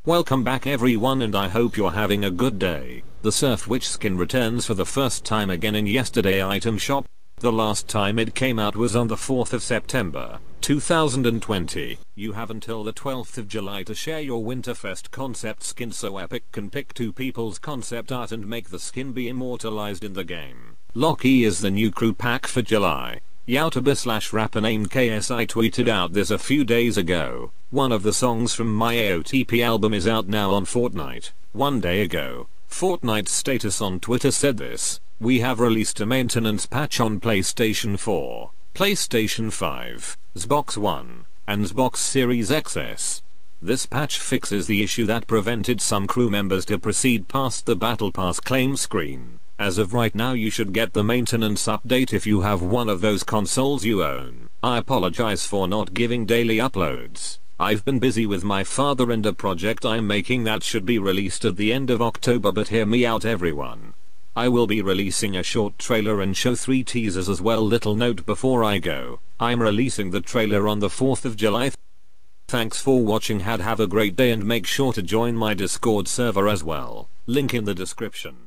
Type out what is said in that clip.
Welcome back everyone, and I hope you're having a good day. The Surf Witch skin returns for the first time again in yesterday item shop. The last time it came out was on the 4th of September, 2020. You have until the 12th of July to share your Winterfest concept skin so Epic can pick 2 people's concept art and make the skin be immortalized in the game. Locky is the new crew pack for July. YouTuber/rapper named KSI tweeted out this a few days ago. One of the songs from my AOTP album is out now on Fortnite. 1 day ago, Fortnite's status on Twitter said this: "We have released a maintenance patch on PlayStation 4, PlayStation 5, Xbox One, and Xbox Series XS. This patch fixes the issue that prevented some crew members to proceed past the Battle Pass claim screen. As of right now you should get the maintenance update if you have one of those consoles you own. I apologize for not giving daily uploads. I've been busy with my father and a project I'm making that should be released at the end of October, but hear me out everyone. I will be releasing a short trailer and show 3 teasers as well. Little note before I go, I'm releasing the trailer on the 4th of July. Thanks for watching, have a great day, and make sure to join my Discord server as well. Link in the description."